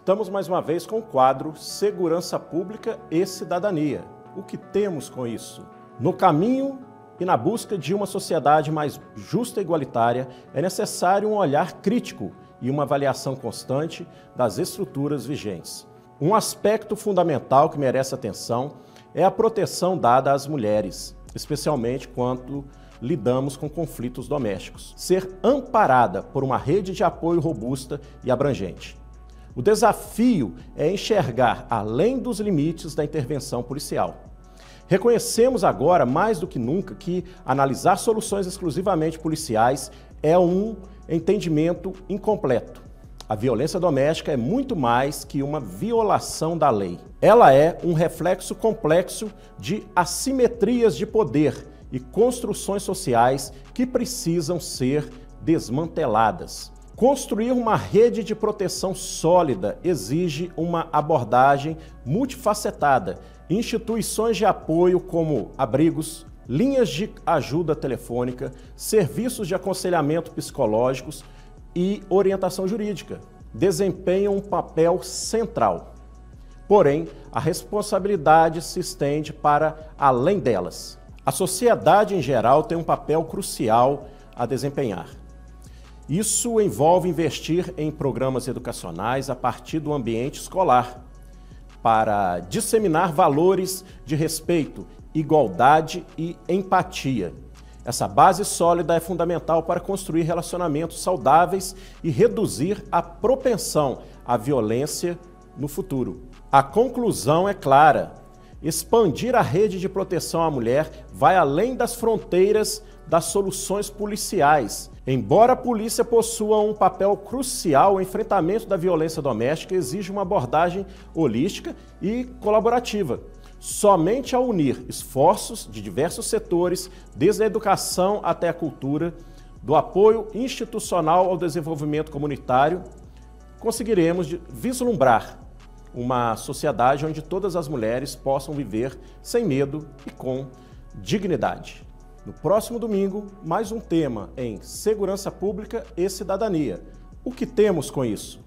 Estamos mais uma vez com o quadro Segurança Pública e Cidadania. O que temos com isso? No caminho e na busca de uma sociedade mais justa e igualitária, é necessário um olhar crítico e uma avaliação constante das estruturas vigentes. Um aspecto fundamental que merece atenção é a proteção dada às mulheres, especialmente quando lidamos com conflitos domésticos. Ser amparada por uma rede de apoio robusta e abrangente. O desafio é enxergar além dos limites da intervenção policial. Reconhecemos agora, mais do que nunca, que analisar soluções exclusivamente policiais é um entendimento incompleto. A violência doméstica é muito mais que uma violação da lei. Ela é um reflexo complexo de assimetrias de poder e construções sociais que precisam ser desmanteladas. Construir uma rede de proteção sólida exige uma abordagem multifacetada, instituições de apoio como abrigos, linhas de ajuda telefônica, serviços de aconselhamento psicológicos e orientação jurídica. Desempenham um papel central. Porém, a responsabilidade se estende para além delas. A sociedade em geral tem um papel crucial a desempenhar. Isso envolve investir em programas educacionais a partir do ambiente escolar, para disseminar valores de respeito, igualdade e empatia. Essa base sólida é fundamental para construir relacionamentos saudáveis e reduzir a propensão à violência no futuro. A conclusão é clara: expandir a rede de proteção à mulher vai além das fronteiras das soluções policiais. Embora a polícia possua um papel crucial, o enfrentamento da violência doméstica exige uma abordagem holística e colaborativa. Somente ao unir esforços de diversos setores, desde a educação até a cultura, do apoio institucional ao desenvolvimento comunitário, conseguiremos vislumbrar uma sociedade onde todas as mulheres possam viver sem medo e com dignidade. No próximo domingo, mais um tema em Segurança Pública e Cidadania. O que temos com isso?